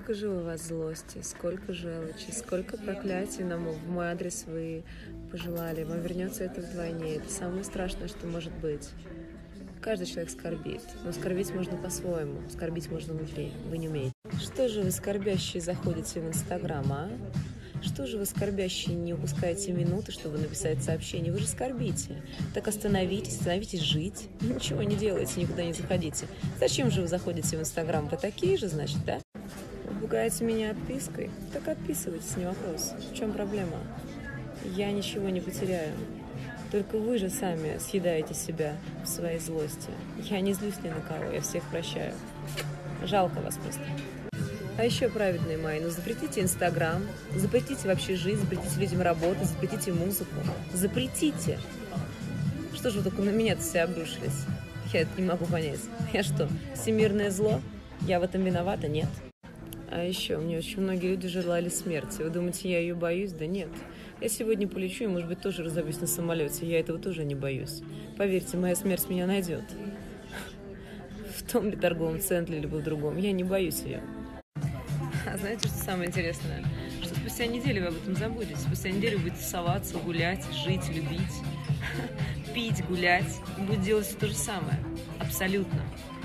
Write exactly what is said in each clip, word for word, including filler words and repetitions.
Сколько же у вас злости, сколько желчи, сколько проклятий нам в мой адрес вы пожелали. Вам вернется это вдвойне. Это самое страшное, что может быть. Каждый человек скорбит, но скорбить можно по-своему. Скорбить можно внутри. Вы не умеете. Что же вы, скорбящие, заходите в Инстаграм, а? Что же вы, скорбящие, не упускаете минуты, чтобы написать сообщение? Вы же скорбите. Так остановитесь, остановитесь жить. Ничего не делайте, никуда не заходите. Зачем же вы заходите в Инстаграм? Вы такие же, значит, да? Вы пугаете меня отпиской? Так отписывайтесь, не вопрос. В чем проблема? Я ничего не потеряю. Только вы же сами съедаете себя в своей злости. Я не злюсь ни на кого, я всех прощаю. Жалко вас просто. А еще, праведные мои, ну запретите Инстаграм, запретите вообще жизнь, запретите людям работать, запретите музыку. Запретите! Что же вы только на меня-то все обрушились? Я это не могу понять. Я что, всемирное зло? Я в этом виновата? Нет. А еще, мне очень многие люди желали смерти. Вы думаете, я ее боюсь? Да нет. Я сегодня полечу и, может быть, тоже разобьюсь на самолете. Я этого тоже не боюсь. Поверьте, моя смерть меня найдет. В том ли торговом центре, либо в другом. Я не боюсь ее. А знаете, что самое интересное? Что спустя неделю вы об этом забудете. Спустя неделю вы будете тусоваться, гулять, жить, любить, пить, гулять. И будет делать все то же самое. Абсолютно.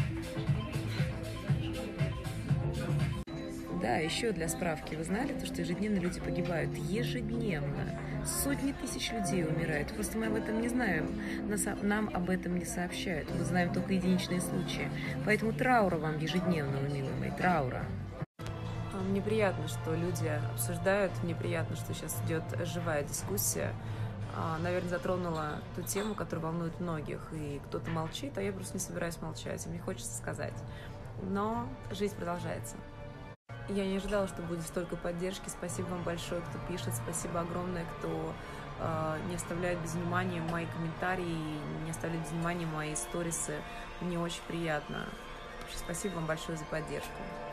Да, еще для справки. Вы знали, то, что ежедневно люди погибают? Ежедневно. Сотни тысяч людей умирают. Просто мы об этом не знаем. Нам об этом не сообщают. Мы знаем только единичные случаи. Поэтому траура вам ежедневного, милые мои, траура. Мне приятно, что люди обсуждают, мне приятно, что сейчас идет живая дискуссия. Наверное, затронула ту тему, которая волнует многих, и кто-то молчит, а я просто не собираюсь молчать, и мне хочется сказать. Но жизнь продолжается. Я не ожидала, что будет столько поддержки. Спасибо вам большое, кто пишет, спасибо огромное, кто не оставляет без внимания мои комментарии, не оставляет без внимания мои сторисы. Мне очень приятно. Спасибо вам большое за поддержку.